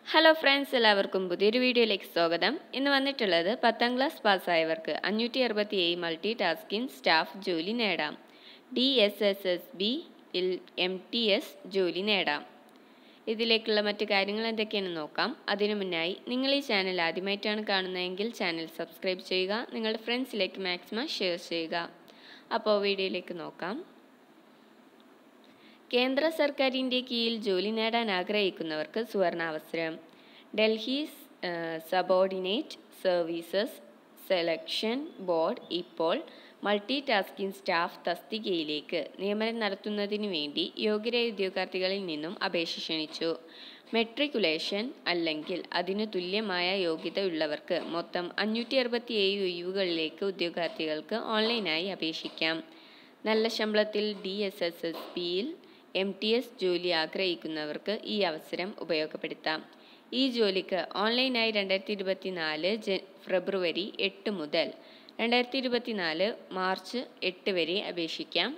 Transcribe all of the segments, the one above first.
Hello friends, എല്ലാവർക്കും പുതിയൊരു വീഡിയോയിലേക്ക് സ്വാഗതം. ഇന്ന് വന്നിട്ടുള്ളത് 10ാം ക്ലാസ് പാസ്സായവർക്ക് 567 മൾട്ടി ടാസ്കിംഗ് സ്റ്റാഫ് ജോലി നേടാം. DSSSBയിൽ MTS ജോലി നേടാം. ഇതിലേക്കുള്ള മറ്റു കാര്യങ്ങൾ എന്തൊക്കെയാണെന്ന് നോക്കാം. അതിനു മുന്നായി നിങ്ങൾ ഈ ചാനൽ ആദ്യമായിട്ടാണ് കാണുന്നതെങ്കിൽ ചാനൽ സബ്സ്ക്രൈബ് ചെയ്യുക, നിങ്ങളുടെ ഫ്രണ്ട്സിലേക്ക് മാക്സിമം ഷെയർ ചെയ്യുക. അപ്പോൾ വീഡിയോയിലേക്ക് നോക്കാം. കേന്ദ്ര സർക്കാരിൻ്റെ കീഴിൽ ജോലി നേടാൻ ആഗ്രഹിക്കുന്നവർക്ക് സുവർണാവസരം. Delhi subordinate services selection board ഇപ്പോൾ മൾട്ടി ടാസ്കിംഗ് സ്റ്റാഫ് തസ്തികയിലേക്ക് നിയമനം നടത്തുന്നതിന് വേണ്ടി യോഗ്യരായ ഉദ്യോഗാർത്ഥികളിൽ നിന്നും അപേക്ഷ ക്ഷണിച്ചു. മെട്രിക്കുലേഷൻ അല്ലെങ്കിൽ അതിനു തുല്യമായ യോഗ്യത ഉള്ളവർക്ക് മൊത്തം 567 ഒഴിവുകളിലേക്ക് ഉദ്യോഗാർത്ഥികൾക്ക് ഓൺലൈനായി അപേക്ഷിക്കാം. നല്ല ശമ്പളത്തിൽ DSSSBയിൽ MTS ജോലി ആഗ്രഹിക്കുന്നവർക്ക് ഈ അവസരം ഉപയോഗപ്പെടുത്താം. ഈ ജോലിക്ക് ഓൺലൈനായി 2024 ഫെബ്രുവരി 8 മുതൽ 2024 മാർച്ച് 8 വരെ അപേക്ഷിക്കാം.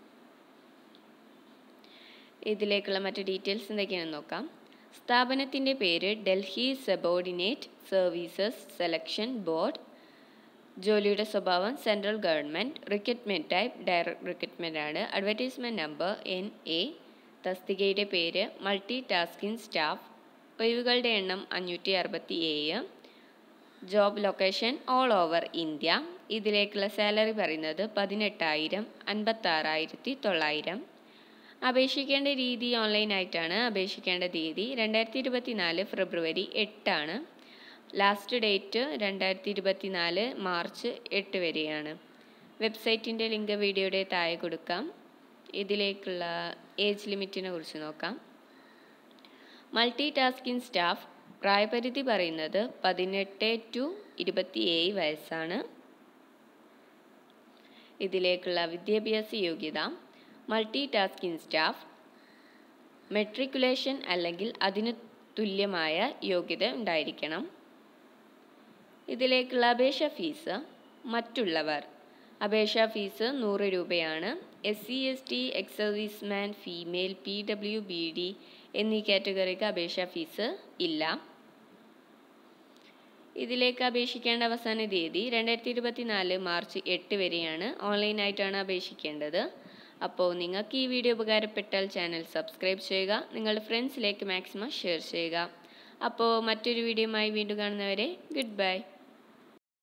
ഇതിലേക്കുള്ള മറ്റ് ഡീറ്റെയിൽസ് എന്തൊക്കെയാണെന്ന് നോക്കാം. സ്ഥാപനത്തിൻ്റെ പേര് Delhi subordinate services selection board. ജോലിയുടെ സ്വഭാവം central government. Recruitment type direct recruitment ആണ്. Advertisement number NA. തസ്തികയുടെ പേര് മൾട്ടി ടാസ്കിംഗ് സ്റ്റാഫ്. ഒഴിവുകളുടെ എണ്ണം 567. Job location all over India. ഇതിലേക്കുള്ള സാലറി പറയുന്നത് 18,000, 56,900. അപേക്ഷിക്കേണ്ട രീതി ഓൺലൈനായിട്ടാണ്. അപേക്ഷിക്കേണ്ട തീയതി 2024 ഫെബ്രുവരി 8 ആണ്. ലാസ്റ്റ് ഡേറ്റ് 2024 മാർച്ച് 8 വരെയാണ്. വെബ്സൈറ്റിൻ്റെ ലിങ്ക് വീഡിയോയുടെ താഴെ കൊടുക്കാം. ഇതിലേക്കുള്ള ഏജ് ലിമിറ്റിനെ കുറിച്ച് നോക്കാം. മൾട്ടി ടാസ്കിംഗ് സ്റ്റാഫ് പ്രായപരിധി പറയുന്നത് 18 to 27 വയസ്സാണ്. ഇതിലേക്കുള്ള വിദ്യാഭ്യാസ യോഗ്യത മൾട്ടി ടാസ്കിംഗ് സ്റ്റാഫ് മെട്രിക്കുലേഷൻ അല്ലെങ്കിൽ അതിന് തുല്യമായ യോഗ്യത ഉണ്ടായിരിക്കണം. ഇതിലേക്കുള്ള അപേക്ഷാ ഫീസ് മറ്റുള്ളവർ. അപേക്ഷാ ഫീസ് 100 രൂപയാണ്. SC ST ex serviceman female PWBD എന്നീ കാറ്റഗറിക്ക് അപേക്ഷാ ഫീസ് ഇല്ല. ഇതിലേക്ക് അപേക്ഷിക്കേണ്ട അവസാന തീയതി 2024 മാർച്ച് 8 വരെയാണ്. ഓൺലൈനായിട്ടാണ് അപേക്ഷിക്കേണ്ടത്. അപ്പോൾ നിങ്ങൾക്ക് ഈ വീഡിയോ ഉപകാരപ്പെട്ടാൽ ചാനൽ സബ്സ്ക്രൈബ് ചെയ്യുക, നിങ്ങളുടെ ഫ്രണ്ട്സിലേക്ക് മാക്സിമം ഷെയർ ചെയ്യുക. അപ്പോൾ മറ്റൊരു വീഡിയോയുമായി വീണ്ടും കാണുന്നവരെ ഗുഡ് ബൈ.